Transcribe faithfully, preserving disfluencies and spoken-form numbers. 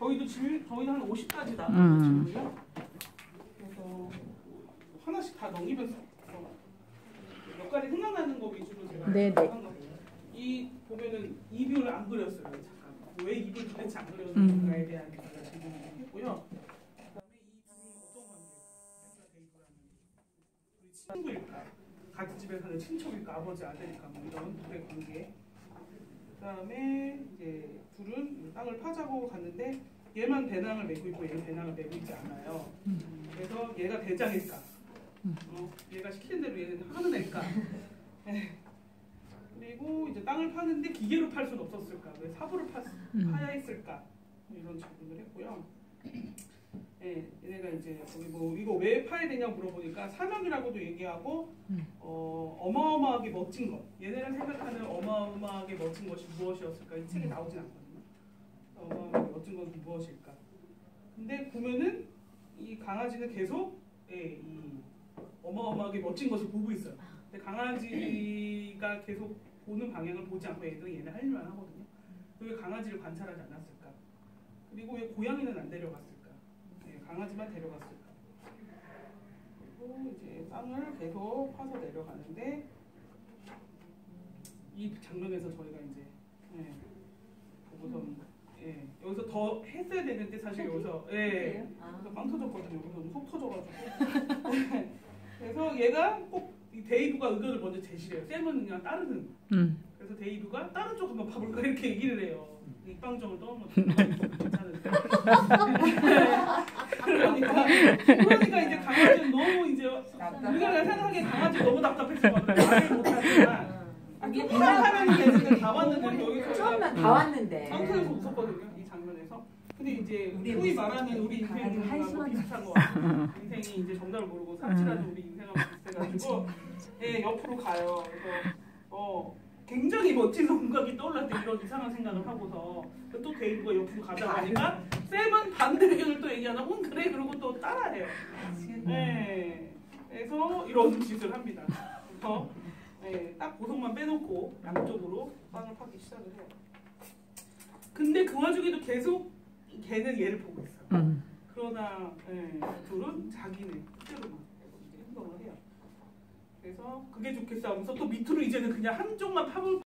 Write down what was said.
저희도 질, 저희는 한 오십 가지 나눠요. 음. 그래서 하나씩 다 넘기면서 몇 가지 생각나는 거 위주로 제가 네네. 한 거예요. 이 보면은 이뷰를 안 그렸어요. 잠깐 왜 이뷰를 도대체 안 그렸는가에 음. 대한 제가 질문을 했고요. 그다음에 이 둘이 어떤 관계일까? 데이브라는 우리 친구일까? 같은 집에 사는 친척일까? 아버지 아들일까? 뭐 이런 둘의 관계. 그다음에 이제 둘은 땅을 파자고 갔는데 얘만 배낭을 메고 있고 얘는 배낭을 메고 있지 않아요. 그래서 얘가 대장일까? 어, 얘가 시키는 대로 얘는 하는 애일까? 네. 그리고 이제 땅을 파는데 기계로 팔 수는 없었을까? 왜 삽으로 파, 파야 했을까? 이런 질문을 했고요. 네, 얘네가 이제 거기 뭐 이거 왜 파야 되냐 물어보니까 사명이라고도 얘기하고 어, 어마어마하게 멋진 것. 얘네가 생각하는 어마어마하게 멋진 것이 무엇이었을까? 이 책에 나오진 않거든요. 어마어마하게 멋진 것은 무엇일까? 근데 보면은 이 강아지는 계속 예, 이 어마어마하게 멋진 것을 보고 있어요. 근데 강아지가 계속 보는 방향을 보지 않고 얘들은 얘네 하려면 하거든요. 왜 강아지를 관찰하지 않았을까? 그리고 왜 고양이는 안 데려갔을까? 네, 강아지만 데려갔을까? 그리고 이제 땅을 계속 파서 내려가는데 이 장면에서 저희가 이제 예, 보고선 예, 여기서 더 했어야 되는데 사실 여기서 예, 그래서 빵 터졌거든요. 여기서 속 터져가지고 그래서 얘가 꼭 이 데이브가 의견을 먼저 제시해요. 샘은 그냥 따르는. 음. 그래서 데이브가 다른 쪽 한번 봐볼까 이렇게 얘기를 해요. 입방정을 떠는 괜찮은데. 그러니까 그러니까 이제 강아지는 너무 이제 우리가 생각하기에 강아지 너무 답답했을 것 같아요. 말을 못하지만 이게 하는 얘기를 다 왔는데 여기서 처음에 다 왔는데 빵 터져서 웃었거든요. 이 장면에서. 근데 이제 우리 소위 말하는 우리 인생하고 비슷한 거 같아요. 인생이 이제 정답을 모르고 삽질하는 우리 인생하고 비슷해가지고 예, 옆으로 가요. 그래서 어 굉장히 멋진 생각이 떠올랐을 때 이런 이상한 생각을 하고서 또 데이브가 옆으로 가다 보니까 쌤은 반대 의견을 또 얘기하나 응 그래 그러고 또 따라해요. 네, 그래서 이런 짓을 합니다. 그래서 네, 딱 보석만 빼놓고 양쪽으로 빵을 파기 시작을 해요. 근데 그 와중에도 계속 걔는 얘를 보고 있어요. 음. 그러나 네, 둘은 자기네 뜻대로만 행동을 해요. 그래서 그게 좋겠어 하면서 또 밑으로 이제는 그냥 한쪽만 파볼